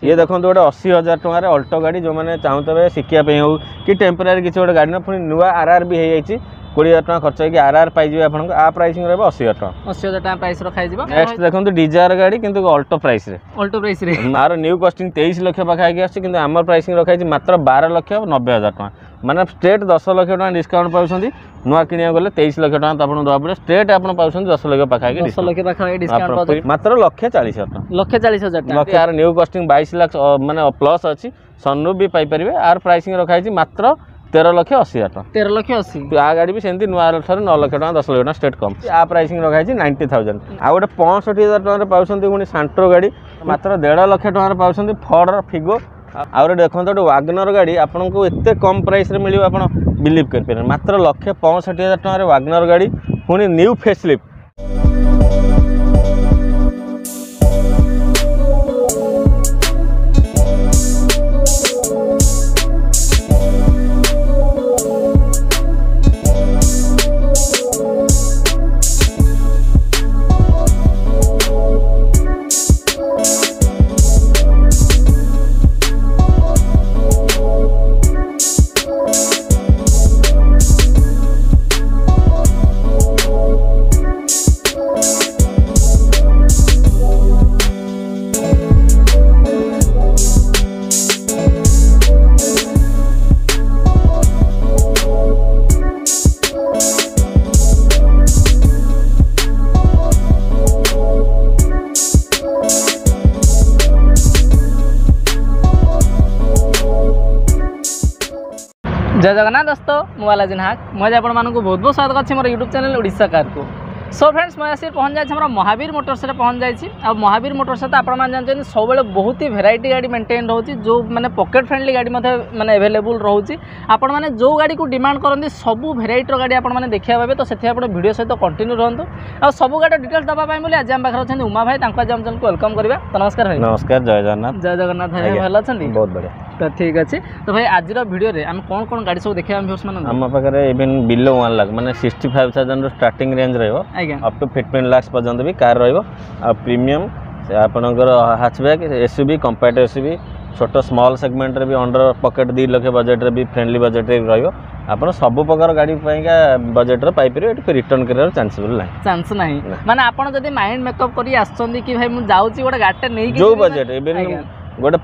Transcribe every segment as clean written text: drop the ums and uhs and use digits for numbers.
ये देखो गोटे 80,000 टकर अल्टो गाड़ी जो मैंने चाहूे शिखापी हो कि टेम्पोरारी किसी गोटे गाड़ी पुणी नुआ आरआर भी हो 20,000 टका खर्च होगी आरआर पाइबे आपको आ प्राइसिंग रहा 80,000 टका 80,000 टका प्राइस रखा नेक्स्ट देखो डिजायर गाड़ी किंतु अल्टो प्राइस रे मार न्यू कस्टिंग 23 लाख पाखापाखि आम आम प्राइसिंग रखाई मात्र 12,90,000 टका माने स्ट्रेट 10 लाख टका डिस्काउंट पाउछंदी नुआ किनिया गले 23 लाख टका तो आपन दवा पड़े स्ट्रेट आपन पाउछंदी 10 लाख पाखापाखि 10 लाख पाखापाखि डिस्काउंट मात्र 1,40,000 टका 1,40,000 टका यार न्यू कस्टिंग 22 लाख माने प्लस अछि सनरूफ भी पाई परिबे आर प्राइसिंग रखाई मात्र 13,80,000 टका 13,80,000 आ गाड़ी भी सेमती नुआ 9 लाख टका 10 लाख टका स्टेट कम आ प्राइसिंग रखाई 90,000 आ गोटे 65,000 टका पाउछंदी पुनी सांट्रो गाड़ी मात्र 1.5 लाख टका पाउछंदी फॉर्ड फिगो आउरे देखो तो वागनर गाड़ी आपको एत कम प्राइस रे मिलियो आपण बिलीव कर मात्र 1,65,000 टका वागनर गाड़ी पुणी न्यू फेसलिफ्ट जय जगन्नाथ दोस्तों मोबाइल नाक मुझे आप बहुत बहुत स्वागत अच्छे मोर यूट्यूब चैनल ओडिशा कार को। सो फ्रेंड्स मैं आसी पहुँच जाए हमारा महावीर मोटर्स पहुँच जाइए और महावीर मोटर्स तो आपने जानते सब बहुत ही भेराइटी गाड़ी मेंटेन रोचे जो मैंने पॉकेट फ्रेंडली गाड़ी माने अवेलेबल रोचे आपण मैंने जो गाड़ी को डिमांड करते सब भेराइटर गाड़ी आपने देखा पाए तो से वीडियो सहित कंटिन्यू रहतु और सब गाड़ी डिटेल्स देवाई बोली आज आम पाखे अच्छा उमा भाई आज आम चैनल को वेलकम करवा। तो नमस्कार भाई। नमस्कार जय जगन्नाथ। जय जगन्नाथ भाई भल अच्छा बहुत बढ़िया। तो ठीक अच्छे तो भाई आज वीडियो आम कौन कौन गाड़ी सब देखा आम पाखे इवन बिलो 1 लाख माने 65,000 स्टार्टिंग रेंज रहा अप टू 15 लाख पर्यंत भी कार रहा प्रीमियम आपणकर हैचबैक एसयूवी कंपैक्ट एसयूवी छोट स्मॉल सेगमेंट रे भी अंडर पॉकेट 2 लाख बजेट रे भी फ्रेंडली बजेट रे रहियो आपण सब प्रकार गाड़ी पाइका बजेट रे पाई परियो एटी रिटर्न करियर चांस नहीं माने आपण जदी माइंड मेकअप करी आछंदी कि भाई मु जाउची गोटे गाड़ी नै जो बजेट इवन गोटे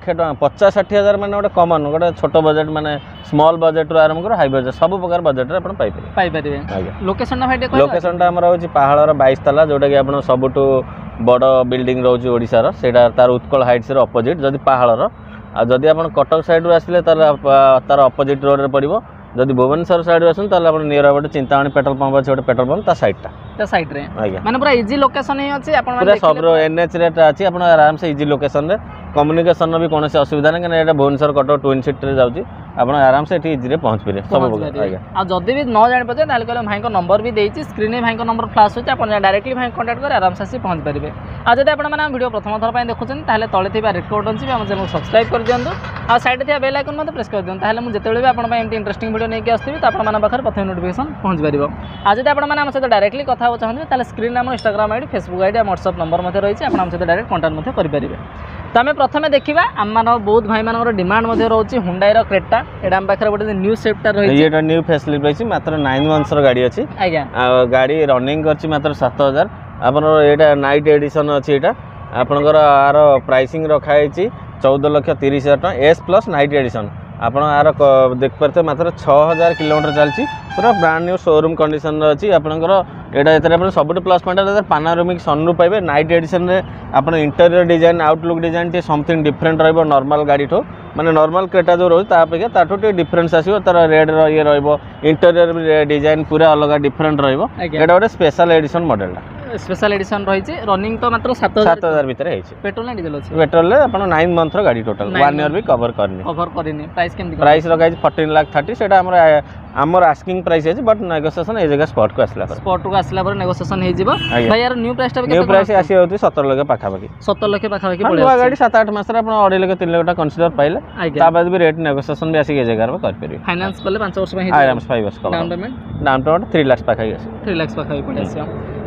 1,60,000 मैंने गोटे कमन गोटे छोट बजेट माने स्मॉल बजेट रू आरंभ कर हाई बजेट सब प्रकार बजेट रे पाई परिबे। लोकेशन लोकेशन हमर होची पहाड़ 22 तला जोटा कि आपण सबुटू बड़ बिल्डिंग रोची ओडिसा रो सेटा तार उत्कल हाइट्स रे अपोजिट जदी पहाड़ रो आ जदी आपण कटक साइड रू आसिले तार अपोजिट रोड रे पड़िबो जदि भुवनेश्वर साइड आसन ताले आपण नियर गोटे चिंतामणी पेट्रोल पंप अछि गोटे पेट्रोल पंप ता साइड रे माने पूरा इजी लोकेशन ही अछि आपण पूरा सब एनएच रेट अछि आपण आराम से इजी लोकेशन रे कम्युनिकेशन भी कौन असुविधा नहीं कहीं भुवनेश्वर कटक ट्विन सीट रे जाउची आपण आराम से इजी रे पहुंच पारे सब आ जदि भी न जानि पछे ताले कहले भाई को नंबर भी देछि स्क्रीन में भाई को नंबर फ्लैश होछि आपण डायरेक्टली भाई कांटेक्ट कर आराम से पहुंच पारे। आ जदि आपण माने वीडियो प्रथम थर पय देखुछन ताले तळे थिबा रेड बटन छी हम चैनल सब्सक्राइब कर दियंतु आ साइड थिबा बेल आइकन मते प्रेस कर दियंतु ताले मु जेतेबेले भी आपण पय एमती इंटरेस्टिंग वीडियो नै के आस्थिबि त आपण माने बखर प्रथम नोटिफिकेशन पहुंच पारिबो। आ जदि आपण माने हम से डायरेक्टली कथा हो चाहंतु ताले स्क्रीन में Instagram ID Facebook ID WhatsApp number मते रहिछि आपण हम से डायरेक्ट कांटेक्ट मते करि पारिबे। तो आम प्रथम देखा आम बहुत भाई मान डिमांड रोचे हुंडई क्रेटा एटा आम पाखे गोटे न्यू स्विफ्ट रही है न्यू फेसलिफ्ट रही मात्र 9 months गाड़ी अच्छी गाड़ी रनिंग कर मात्र 7,000 आप नाइट एडिशन अच्छी यहाँ आपंकर आर प्राइसिंग रखाई 14,30,000 टका एस प्लस नाइट एडिशन आप देख पारे मात्र 6,000 किलोमीटर चलती पूरा ब्रांड न्यू शोरूम कंडीशन अच्छी आपंकर यहाँ सब प्लस पॉइंट पानारोमिक सनरूफ पाइबे नाइट एडिशन रे आप इंटेरियर डिजाइन आउटलुक डिजाइन टे समथिंग डिफरेंट रहिबो नॉर्मल गाड़ी ठो माने नॉर्मल क्रेटा जो रोज तापेक्षा ताठो टे डिफरेंस आसीबो तार रेड रो ये रहिबो इंटेरियर डिजाइन पूरा अलग डिफरेंट रहिबो एटा गोटे special edition model special edition रही रनिंग तो मात्र 7,000 भीतर पेट्रोल ना डीजल अछि पेट्रोल रे अपन 9 मंथ रो गाड़ी टोटल 1 ईयर भी कवर करनी प्राइस केमती प्राइस रखाई 14,30,000 सेटा हमर आस्किंग प्राइस अछि बट नेगोशिएशन ए जगह स्पॉट को आसला पर नेगोशिएशन हे जिवो भाई यार न्यू प्राइस न्यू प्राइस आसी होती 17 लाख पाखापाखि 17 लाख पाखापाखि पड़े नवा गाड़ी 7-8 मास रे अपन 2.5 लाख 3 लाख टका कंसीडर पाइले ता बाद भी रेट नेगोशिएशन भी आसी ए जगह रे कर परिबे फाइनेंस करले 5 वर्ष में आराम से 5 वर्ष डाउन पेमेंट 3 लाख पाखापाखि 3 लाख पाखापाखि पड़े आसी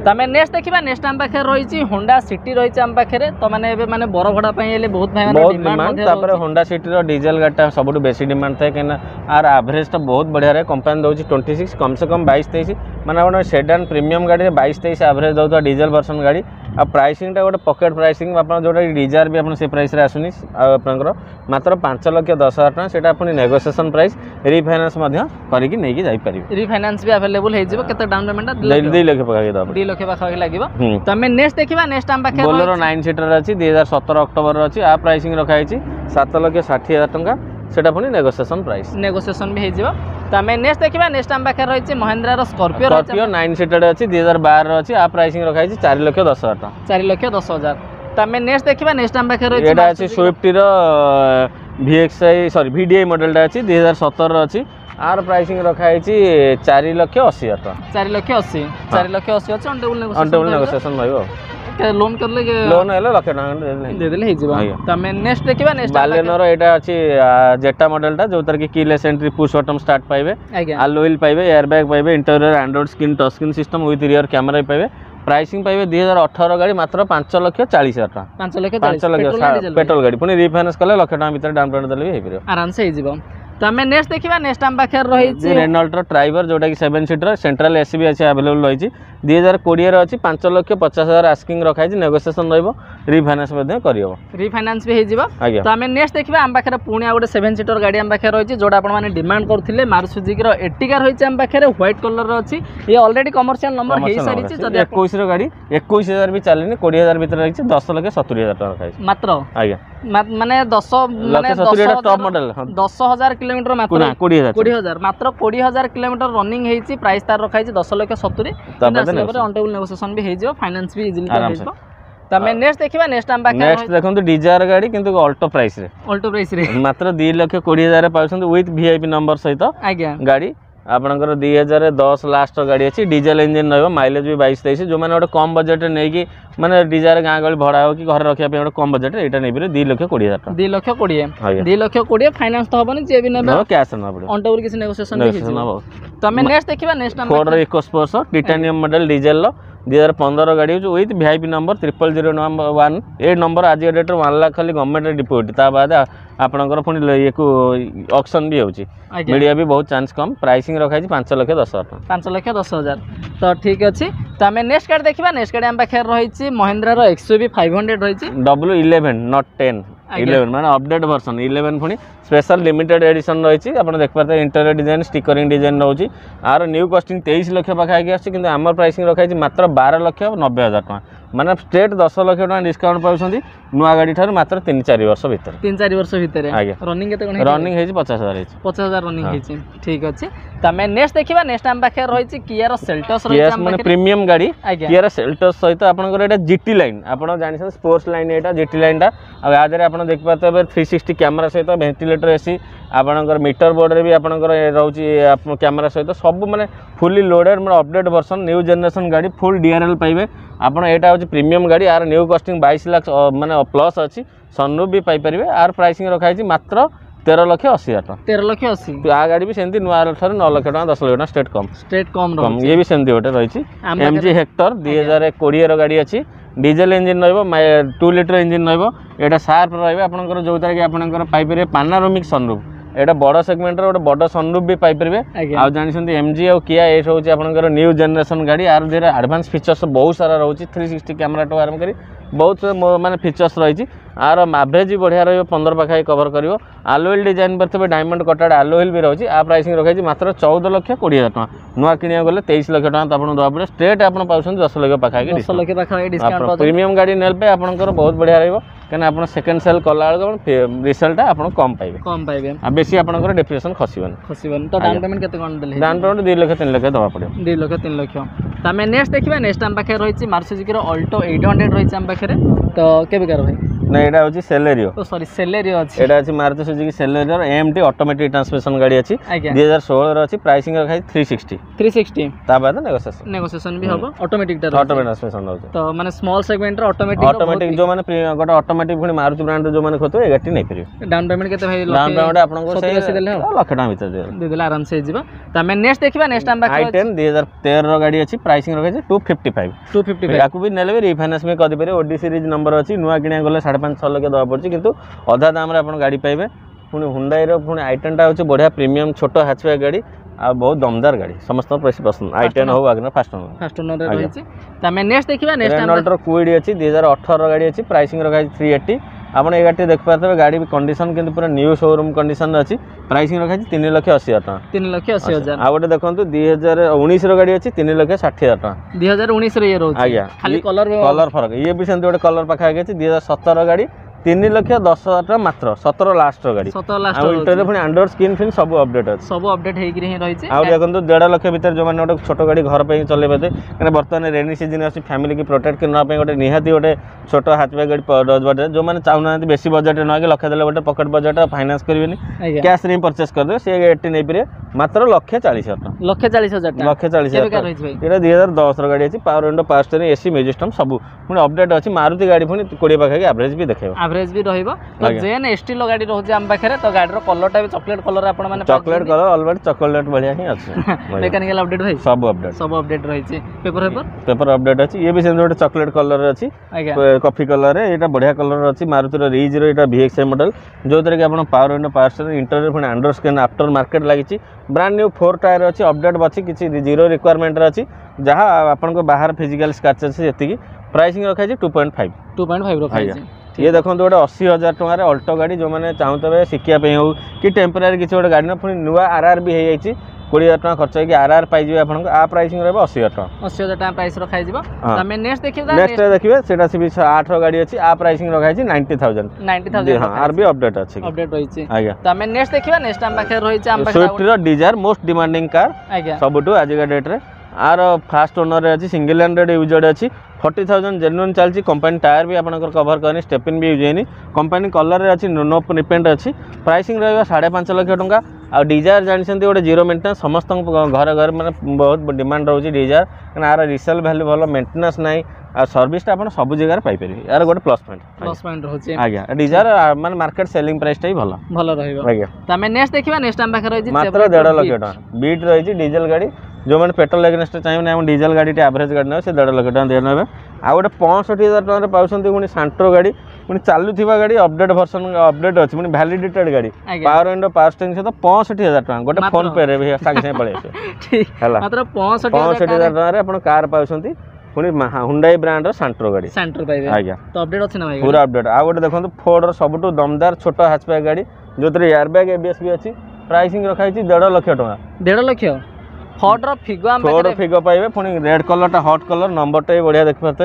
तमें नेक्स्ट देखिबा नेक्स्ट आम पाखे रही होंडा सिटी रही आम पाखे तो माने एबे माने बर भड़ा पई एले बहुत भाई माने डिमांड तापर होंडा सिटी रो डीजल गाटा सबुठ बेसी डिमांड थाए कहीं आर एवरेज तो बहुत बढ़िया रहे कंपनी दउची 26 कम से कम 22-23 माने आपण सेडान प्रीमियम गाड़ी 22-23 एवरेज दउता डीजल वर्जन गाड़ी आ प्राइसिंग टा गोटे पॉकेट प्राइसिंग आपण जोटा डिजार भी आपण से प्राइस रे आसुनी आपनकर मात्र 5,10,000 टका सेटा आपण नेगोशिएशन प्राइस रिफाइनेंस मध्य करिकि नै कि जाई परिबे रिफाइनेंस भी अवेलेबल हे जिवो केते डाउन पेमेंट 2 लाख पकाई दब 2 लाख पाखा लागिवो तमे नेक्स्ट देखिबा नेक्स्ट आम पाखे बोलेरो 9 सीटर अछि 2017 अक्टोबर रे अछि आ प्राइसिंग रखा हिची 7,60,000 टका सेटा पनि नेगोशिएशन प्राइस नेगोशिएशन भी हे जिवो तमे नेक्स्ट देखिबा नेक्स्ट आम पाखे रही महिंद्रा रो स्कॉर्पियो 9 सीटर अछि 2012 रे अछि आ प्राइसिंग रखा हिची 4,10,000 टका 4,10,000 तमे नेक्स्ट देखिबा नेक्स्ट आम पाखे रही एटा अछि स्विफ्ट रो VXI सॉरी VDI मॉडल टा अछि 2017 रो अछि आर प्राइसिंग रखा हिची 4,80,000 टका 4,80,000 4,80,000 अछि अनटेबल नेगोशिएशन भइबो लोन करले लोन हेले लाख टका दे देले हे जिवो तमे नेक्स्ट देखिबा नेक्स्ट बालेनोर एटा अछि जेटा मॉडल टा जोतर कि keyless entry push button start पाइबे अलॉय व्हील पाइबे एयर बैग पाइबे interior Android screen touch screen system with rear camera पाइबे प्राइसिंग पाइबे 2018 गाड़ी मात्र 5,40,000 टका 5,40,000 पेट्रोल गाड़ी पुनी रिफाइनेंस कले लाख टका भीतर डाउन पेमेंट देले भी हे परियो आराम से हे जिवो तमे नेक्स्ट देखिबा नेक्स्ट आम पाखे रही रेनॉल्ट रो ड्राइवर जोटा कि 7 सीटर सेंट्रल एसी भी अछि अवेलेबल रही 2020 रे अछि 5,50,000 आस्किंग रखा है नेगोशिएशन रहइबो रिफाइनेंस मध्ये करियो रिफाइनेंस भी हे जिवो तमे नेक्स्ट देखिबा आम पाखे पुणी आ गोटे 7 सीटर गाड़ी आम पाखे रही जोडा आपण माने डिमांड करथिले मारुति सुजुकी रो एर्टिगा रही आम पाखे व्हाइट कलर रो अछि ये ऑलरेडी कमर्शियल नंबर हे सारी छि जदि 21 रो गाड़ी 21,000 भी चलेनी 20,000 भीतर रही 10,70,000 टका रखा है मात्र आज्ञा माने 10 माने 10 टॉप मॉडल 10,000 किलोमीटर मात्र 20,000 मात्र 20,000 किलोमीटर रनिंग हेछि प्राइस तार रखा है 10,70,000 अनटेबल नेगोशिएशन भी हे जिवो फाइनेंस भी इजीली हो जिवो तमे नेक्स्ट देखिबा नेक्स्ट आम पाखे नेक्स्ट देखंतु डिजायर गाड़ी किंतु अल्टो प्राइस रे मात्र 2,20,000 पाउछन विथ वीआईपी नंबर सहित आज्ञा गाड़ी आपनकर 2010 लास्ट गाड़ी अछि डीजल इंजन रहबो माइलेज भी 22-23 जो माने ओटे कम बजट नै कि माने डिजायर गां गली भड़ा हो कि घर रखिया पे ओटे कम बजट एटा नै बिरे 2,20,000 टका 2,20,000 2,20,000 फाइनेंस तो हबनी जे भी नेबे कैश न पड़ो ऑन किसी नेगोशिएशन भी हिजो तमे नेक्स्ट देखिबा नेक्स्ट आम Ford EcoSports titanium model diesel 2015 गाड़ी हो विथ वीआईपी नंबर 00001 ए नंबर आज डेट 1 लाख खाली गवर्नमेंट डिपोजिट ता बाद आपनकर पुनी ये को ऑक्शन भी होची मीडिया भी बहुत चांस कम प्राइसिंग रखा है 5,10,000 5,10,000 तो ठीक अछि तमे नेक्स्ट गाड़ी देखिबा नेक्स्ट गाड़ी हम पाखे रही छि महिंद्रा रो XUV 500 रही छि W11 नॉट 10 11 माने अपडेट वर्जन 11 पुनी स्पेशल लिमिटेड एडिशन रही छि आपण देख पाते इंटीरियर डिजाइन स्टिकरिंग डिजाइन रहउछि आर न्यू कॉस्टिंग 23 लाख पाखा आगे आछि किंतु हमर प्राइसिंग रखा है मात्र 12,90,000 टका माने स्ट्रेट 10 लाख टका डिस्काउंट पाउछंदी नुआ गाड़ी ठार मात्र 3-4 वर्ष भीतर 3-4 वर्ष भीतर रनिंग केते कोन रनिंग हे 50,000 हे 50,000 रनिंग हे ठीक अछि तमे नेक्स्ट देखिबा नेक्स्ट हम पाखे रही छि किया रो सेल्टोस रही छि माने प्रीमियम गाड़ी किया रो सेल्टोस सहित आपनकर एटा जीटी लाइन आपण जानि छ स्पोर्ट्स लाइन एटा जीटी लाइन टा आ आदरे आपण देख पाते 360 कैमरा सहित वेंटिलेटर एसी आपनकर मीटर बोर्ड रे भी आपनकर रहउछि कैमरा सहित सब माने फुली लोडेड माने अपडेट वर्जन न्यू जनरेशन गाड़ी फुल डीआरएल पाइबे आपण एटा होछि प्रीमियम गाड़ी आर न्यू कॉस्टिंग 22 लाख माने प्लस अछि सनरूफ भी पाई परिबे आर प्राइसिंग रखा छि मात्र 13,80,000 टका 13,80,000 आ गाड़ी भी सेंती नुआ ठार 9 लाख टका 10 लाख टका स्ट्रेट कम रही ये भी सेंती गोटे रही छि MG हेक्टर 2020 रो गाड़ी अछि डीजल इंजन रहबो 2 लीटर इंजन रहबो एटा शार्प रहबे आपनकर जो तार कि आपनकर पाई परिबे पानारोमिक सनरूफ एटा बड़ सेगमेंट रो बड़ सनरूफ भी पाई परिबे आ जानि छथि MG और किया ए होछि आपनकर न्यू जनरेशन गाड़ी आर देर एडवांस फीचर्स बहुत सारा रहउछि 360 कैमरा टो आरंभ करी बहुत माने फीचर्स रही आर एवरेज भी बढ़िया रही 15 पाखा कवर करिवो अलॉय डिजाइन पर डायमंड कटेड अलॉय भी रही आ प्राइसिंग रखाई मात्र 14,20,000 टका नुआ किनिया गले 23 लाख टका आपन दवा पड़े स्ट्रेट आपन पाउछन 10 लाख पाखा 10 लाख पाखा डिस्काउंट प्रीमियम गाड़ी नेल पे आपनकर बहुत बढ़िया रहइबो कने आपन सेकंड सेल कला रिजल्ट आपन कम पाइबे आ बेसी आपनकर डेप्रिसिएशन खसिबन तो डाउन पेमेंट केते कोन देले डाउन पेमेंट 2 लाख 3 लाख दवा पड़े 2 लाख 3 लाख तमे नेक्स्ट देखिबा नेक्स्ट हम पाखे रही छि मारुति सुजुकी रो ऑल्टो 800 रही छि हम पाखे तो केबे कर भाई ना एटा होची सेलेरियो ओ सॉरी सेलेरियो अछि एटा अछि Maruti Suzuki Celerio AMT automatic transmission गाड़ी अछि 2016 रो अछि प्राइसिंग रखा 360 ता बाद नेगोशिएशन भी होबो ऑटोमेटिक ट्रांसमिशन होतो तो माने स्मॉल सेगमेंट रो ऑटोमेटिक जो माने गोटे ऑटोमेटिक पुनी मारुति ब्रांड जो माने खोतो ए गाड़ी नै परियो डाउन पेमेंट केते भाई डाउन पेमेंट आपन को से लाख टका भीतर दे देला आराम से जिबा त मैं नेक्स्ट देखिबा नेक्स्ट टाइम बाकी i10 2013 रो गाड़ी अछि प्राइसिंग रखा 255 याकू भी नेले रिफाइनेंस में कदी पारे ओडी सीरीज नंबर अछि नुवा किनिया गले 5.5 लाख दवा पड़छि किंतु अधा दाम रे आपन गाड़ी पाइबे पुनी हुंडई रो पुनी i10 टा होछि बढ़िया प्रीमियम छोटो हैचबैक गाड़ी आ बहुत दमदार गाड़ी समस्त पसंद i10 हो वागनर फास्ट ओनर रे रहिछि त मैं नेक्स्ट देखिबा नेक्स्ट टाइम रेनॉल्ट रो क्विड अछि 2018 गाड़ी अछि प्राइसिंग रखा 380 आपन ए गाड़ी देख पाते गाड़ी कंडीशन किंतु पूरा न्यू शोरूम कंडीशन अछि प्राइसिंग रखा 3,80,000 टका 3,80,000 आ गोटे देखंतु 2019 रो गाड़ी अछि 3,60,000 टका 2019 रे ये रहउछि आज्ञा खाली कलर फरक ये भी सेंत गोटे कलर पाखा अछि 2017 गाड़ी 3,10,000 टका मात्र 17 लास्ट रो गाड़ी 17 लास्ट रो इंटर पुनी अंडर स्क्रीन फिन सब अपडेट अछि सब अपडेट हेइ गिरे रहिछि आ देखंतु 1.5 लाख भीतर जो माने गोटे छोटो गाड़ी घर पे चले बेते कने वर्तमान रेनी सीजन अछि फैमिली की प्रोटेक्ट करना पे गोटे निहाती गोटे छोटो हैचबैक गाड़ी बजट जो माने चाहुना बेसी बजट न के लक्ष देले गोटे पॉकेट बजट फाइनेंस करबेनी कैश रे परचेस कर दे से 80 नै पिरे मात्र 1,40,000 टका 1,40,000 टका 1,40,000 टका एटा 2010 रो गाड़ी अछि power window power steering AC music system सब पुनी अपडेट अछि मारुति गाड़ी पुनी 20 पाखा के एवरेज भी देखेबो एवरेज भी रहइबो तो जेन एसटी लो गाड़ी रहउछि हम पाखरे तो गाड़ी रो कलर टा भी चॉकलेट कलर आपण माने चॉकलेट कलर ऑलरेडी चॉकलेट बढ़िया ही अछि मैकेनिकल अपडेट भाई सब अपडेट रहिछि पेपर अपडेट अछि ये भी सेम गोटे चॉकलेट कलर अछि कॉफी कलर रे एटा बढ़िया कलर अछि मारुति रो रीज रो एटा VXI मॉडल जो तरह के आपण power window power steering interior पुनी अंडर स्क्रीन आफ्टर मार्केट लागिछि ब्रांड न्यू 4 टायर अछि अपडेट बछि किछि जीरो रिक्वायरमेंट रे अछि जहां आपण को बाहर फिजिकल स्क्रैच अछि एतिकी प्राइसिंग रखा छै 2.5 रखा छै ये देखो गोटे 80,000 टका रे अल्टो गाड़ी जो माने चाहूतबे सिकिया पे हो कि टेम्पररी किछि गोटे गाड़ी न पुनी नुवा RR भी हे जाइछि 20,000 टका खर्च कि RR पाइ जिवे आपन आ प्राइसिंग रहबो 80,000 टका 80,000 टका प्राइस रखाइ जिवो तमे नेक्स्ट देखिबा नेक्स्ट देखिबे सेटा से 8 रो गाड़ी अछि आ प्राइसिंग रखाइ छी 90,000 हां आर भी अपडेट अछि अपडेट रहि छी आज्ञा तमे नेक्स्ट देखिबा नेक्स्ट टाइम पाखे रहि छी हम स्विफ्ट रो डिजायर मोस्ट डिमांडिंग कार आज्ञा सबटू आज का डेट रे आर फास्ट ओनर रे अछि सिंगल हैंडेड यूज्ड अछि 40,000 जेन्युइन चलछि कंपनी टायर भी आपनकर कवर करनी स्टेपिन भी यूज हेनी कंपनी कलर रे अछि नो रिपेंट अछि प्राइसिंग रहबा 5.5 लाख टका आ डिजायर जानिसंती गोटे जीरो मेंटेनेंस समस्त घर घर माने बहुत डिमांड रहउछि डिजायर कारण आर रिसेल वैल्यू भलो मेंटेनेंस नाही आ सर्विस टा अपन सब जगह रे पाइ परिबे यार गोटे प्लस पॉइंट रहउछि आज्ञा डिजायर माने मार्केट सेलिंग प्राइस टाइ भलो रहइबो आज्ञा तमे नेक्स्ट देखिबा नेक्स्ट टाइम पाखे रहिछि मात्र 1.5 लाख टका बीट रहिछि डीजल गाड़ी जो मैंने पेट्रोल एग्नेस्ट चाहिए ना डीजल गाड़ी एवरेज गाड़ी ना से 1.5 लाख टका दे नेबे आ गोटे 65,000 टका रे पाउछंती पुनी सांट्रो गाड़ी पुनी चालुथिबा गाड़ी अपडेट वर्जन अपडेट अछि पुनी वैलिडेटेड गाड़ी पावर विंडो पावर स्टीयरिंग से तो 65,000 टका गोटे फोन पे रे भी सागे से पळे ठीक हैला मात्र 65,000 टका रे अपन कार पाउछंती पुनी हुंडई ब्रांड रो सांट्रो गाड़ी पाइबे आज्ञा तो अपडेट अछि ना भाई पूरा अपडेट आ गोटे देखंतु फोर्ड रो सबटू दमदार छोटो हैचबैक गाड़ी जोतरे एयरबैग एबीएस भी अछि प्राइसिंग रखाई छी 1.5 लाख टका 1.5 लाख फोर्ड रो फिगो पाइबे पुनी रेड कलर टा हॉट कलर नंबर टा बढ़िया देख पाते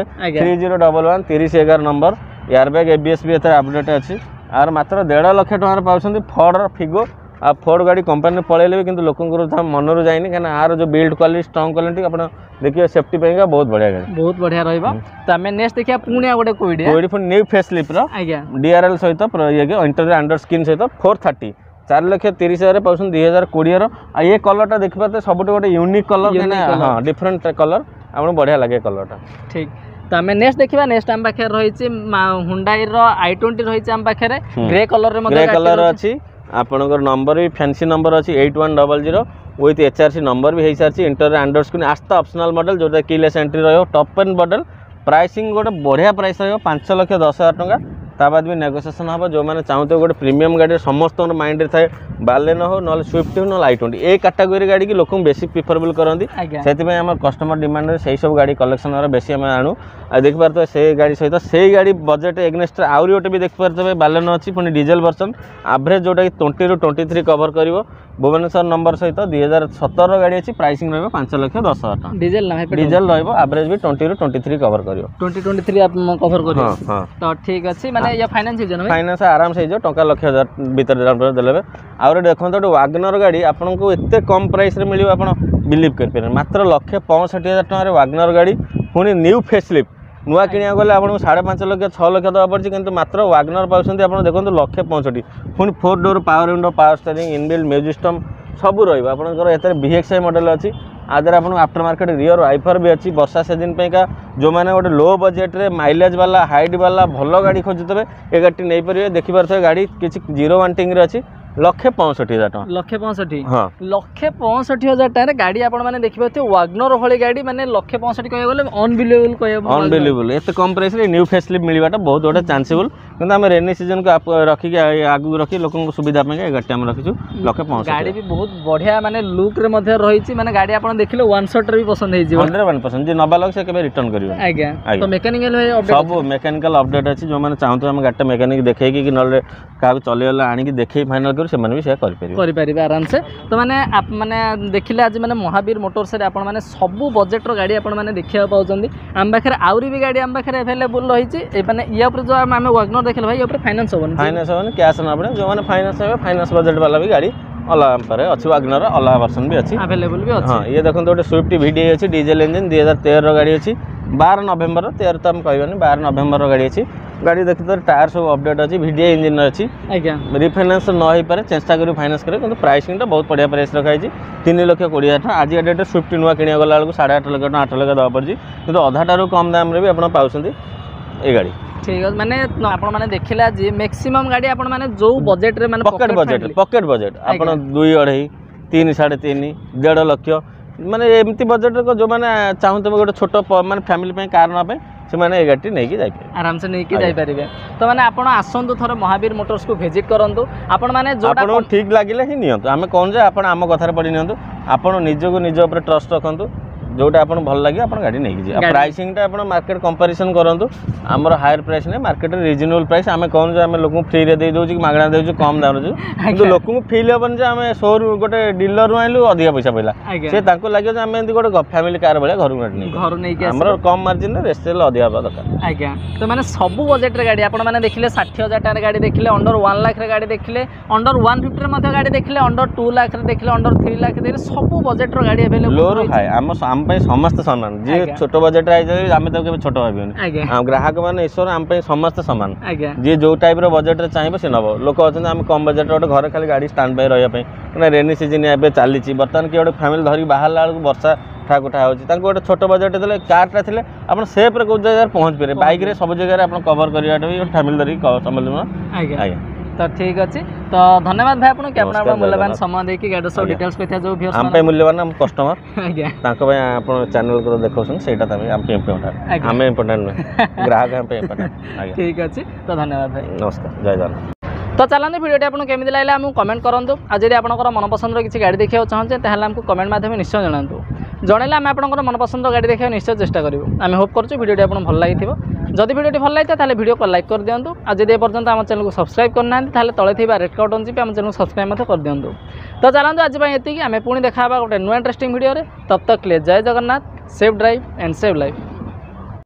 3011 3011 नंबर एयरबैग एबीएस भी एते अपडेट अछि आर मात्र 1.5 लाख टका रे पाउछंती फोर्ड रो फिगो आ फोर्ड गाड़ी कंपनी पळेले किंतु लोकंकर मनरु जाइनी काना आर जो बिल्ड क्वालिटी स्ट्रांग क्वालिटी आपण देखिए सेफ्टी पेगा बहुत बढ़िया गाड़ी बहुत बढ़िया रहइबा त हमें नेक्स्ट देखिया पुनिया गोटे कोइडी फुन न्यू फेस लिफ्ट रो आज्ञा डीआरएल सहित ये के इंटीरियर अंडर स्किन सहित 430 4,30,000 पाउछन 2020 रो आ ये कलर टा देखि पाते सबटो गोटे यूनिक कलर केना हां डिफरेंट कलर आपण बढ़िया लागे कलर टा ठीक त हमें नेक्स्ट देखिबा नेक्स्ट हम पाखे रहि छी हुंडई रो i20 रहि छी हम पाखे रे ग्रे कलर रे मते ग्रे कलर अछि आपनकर नंबर भी फैंसी नंबर अछि 8100 विथ एचआरसी नंबर भी हे सारछि इंटीरियर अंडर स्क्रीन आस्था ऑप्शनल मॉडल जोटा कीलेस एंट्री रहयो टॉप एंड मॉडल प्राइसिंग गोटे बढ़िया प्राइस रहयो 5,10,000 टका ता बाद भी नेगोशिएशन हम जो मैंने चाहते गोटे प्रीमियम गाड़ी समस्त माइंड रे थाए बालेनो हो न स्विफ्ट हो न i20 ए कैटेगरी गाड़ी की लोक बेसी प्रिफरेबल करंती सेति आम कस्टमर डिमांड रे सही सब गाड़ी कलेक्शन रे बेसी हम आणु आ देख पारतो से गाड़ी सहित से गाड़ी बजेट एग्नेस्ट आउरी गोटे भी देख पारतो बालेनो अछि पुनी डीजल वर्जन एवरेज जोटा 20 ରୁ 23 कवर करिवो भुवनेश्वर नंबर सहित 2017 गाड़ी अछि प्राइसिंग रहबो 5,10,000 टका डीजल ना डीजल रहबो एवरेज भी 20 ରୁ 23 कवर करिवो 2023 आप कवर करिवो हां तो ठीक अछि माने या फाइनेंस हो जनो फाइनेंस आराम से जो टका 1,00,000 भीतर डाउन देलेबे आउरे देखंतो तो वागनर गाड़ी आपन को एते कम प्राइस रे मिलियो आपन बिलीव कर पे मात्र 1,65,000 टका रे वागनर गाड़ी पुनी न्यू फेस लिफ्ट नुआ किणा गले आपको 5.5 लाख 6 लाख दवा पड़ी किंतु मात्र वागनर पाउछन्ती आपण देखंतु 165 पुणी 4 door power window power steering inbuilt music system सब रहिबा आपनकर एतरे VXI मॉडल अछि आदर आपन आफ्टर मार्केट रियर वाइफर भी अच्छी वर्षा सीजन का जो मैंने गोटे लो बजेट रे माइलेज वाला हाइट वाला भल गाड़ी खोजुते ए गाड़ी नहीं पारे देखि पारे गाड़ी किसी 0 वांटिंग रे अच्छी 1,65,000 टका 1,65,000 हाँ 1,65,000 टाइम गाड़ी आपण माने देखि पाते वागनर भली गाड़ी माने 1,65,000 कहय बोले अनबिलीवेबल कहय अनबिलीवेबल एते कम प्राइस रे न्यू फेस लिफ्ट मिलबाटा बहुत गोटे चांसेबल किंतु हम रेनी सीजन को रखी के आगु रखी लोकन को सुविधा पे ए गाड़ी हम रखिछु 1,65,000 गाड़ी भी बहुत बढ़िया माने लुक रे मध्ये रहिछि माने गाड़ी आपण देखिले वन शॉट रे भी पसंद हे जिवो 100% जे नबा लग से केबे रिटर्न करियो आज्ञा तो मैकेनिकल अपडेट सब मैकेनिकल अपडेट अछि जो माने चाहतो हम गाड़ी मैकेनिक देखै कि नले का चलेला आनी कि देखै फाइनल से भी से कर आराम से तो माने आप माने देखिले आज माने महावीर मोटर्स रे आपण माने सबु बजेट रो गाड़ी आपण माने देखिया पाउचंदी हम पाखरे आउरी भी गाड़ी हम पाखरे अवेलेबल रहिछि ए माने या ऊपर जो हम वागनर देखले भाई ऊपर फाइनेंस होबन कैश ना पड़े जो माने फाइनेंस है फाइनेंस बजेट वाला भी गाड़ी अलग पर अच्छी वागनर अलग वर्जन भी अच्छी अवेलेबल भी अच्छी हां ये देखो गोटे स्विफ्ट VDI अच्छी डीजल इंजन 2013 रो गाड़ी अच्छी 12 नवंबर 13 तो हम कहबानी 12 नवंबर रो गाड़ी अच्छी गाड़ी देखि तो टायर सब अपडेट अच्छी VDI इंजन अच्छी आज्ञा रिफाइनेंस न होई पारे चेष्टा करू फाइनेंस करे किंतु प्राइसिंग तो बहुत बढ़िया प्राइस रखाई 3,20,000 आज का डेट स्विफ्ट नुआ किणा गला 8.5 लाख 8 लाख दवा पड़ी किंतु अधा टारू कम दाम रे भी आपण पाउछंती ए गाड़ी ठीक है माने आपण माने देखिले आज मैक्सिमम गाड़ी आपण माने जो बजेट रे माने पॉकेट बजेट आपण 2.5 3 3.5 1.5 लाख माने एमती बजेट को जो माने चाहते गोटे छोट माने फैमिली पे कार ना पे से माने ए गाड़ी नहीं की जाय आराम से नहीं की जाय परिबे तो माने आपण आसंतु थोर महावीर मोटर्स को विजिट करंतु आपण माने जोटा आपण ठीक लागिले ही नियंतु हमें कोन जे आपण आम कथार पड़ी नियंतु आपण निज को निज ऊपर ट्रस्ट रखंतु जोटा आपन भल लगे आपन गाड़ी नहीं की प्राइसिंग टा आपन मार्केट कंपैरिजन करंतु हमर हायर प्राइस ने मार्केट रीजनेबल प्राइस हमें कोन जे हमें लोगों फ्री रे दे दउ छी मागणा दउ छी कम दाम रे किंतु लोगों को फील होबन जे हमें शोरूम गोटे डीलर नु आइलु अधिक पैसा पइला से ताको लागियो जे हमें गोटे फैमिली कार भले घर नहीं के हमर कम मार्जिन रे रेस्टेल अधिक बा दरकार आज्ञा तो माने सब बजेट रे गाड़ी आपन माने देखिले 60,000 टाका गाड़ी देखिले अंडर 1 लाख रे गाड़ी देखिले अंडर 150 रे मध्ये गाड़ी देखिले अंडर 2 लाख रे देखिले अंडर 3 लाख रे सब बजेट रो गाड़ी अवेलेबल लो रो हाय हम समस्त समान जे छोट बजेट आइ आमे तो केबे छोट भाबियोनी ग्राहक माने ईश्वर आम पे समस्त समान जे जो टाइप रो बजेट रे चाहिबो से नबो लोक अछन हम कम बजेट रो घर खाली गाड़ी स्टैंड बाय रहया पे ना रेनी सीजन एबे चाली छि बर्तन के गोटे फैमिली धरि बाहर लाल वर्षा ठाकुठा होछि ताको गोटे छोट बजेट देले कार टा थिले अपन सेफ रे को जगह पहुंच पेरे बाइक रे सब जगह रे अपन कवर करियाटा भी फैमिली धरि संभाल आज्ञा तो ठीक अच्छे तो धन्यवाद भाई आपन के अपना मूल्यवान समय दे कि गाड़ी सब डिटेल्स पे जो भी हम पे मूल्यवान हम कस्टमर आज्ञा ताको भाई आपन चैनल को देखौसन सेटा तमे हम पे इम्पोर्टेंट हमें इम्पोर्टेंट ग्राहक हम पे इम्पोर्टेंट आज्ञा ठीक अच्छे तो धन्यवाद भाई नमस्कार जय जगन्नाथ तो चलते भिडियो आपको केमी लगे आमको कमेंट करूँ आज यदि आपंकर मनपसंद किसी गाड़ी देखा चाहते हैं आमको कमेंट माध्यम निश्चय जनातु जनइले आम आपंकर मनपसंद गाड़ी देखा निश्चय चेष्टा करूँ आम होप करूँ भिडियो आपको भल लगी जदि भिडियो भल लगी था भिडियो को लाइक कर दिंतु आज यदि पर्यटन आम चैनल को सब्सक्राइब करना तले थी रेड कार्ड अंजी आम चैनल को सब्सक्राइब कर दिंतु तो चलते आज ये आम पुणी देखा गोटे नुआ इंटरेस्टिंग भिडियो तब तक ले जय Jagannath safe drive and save life.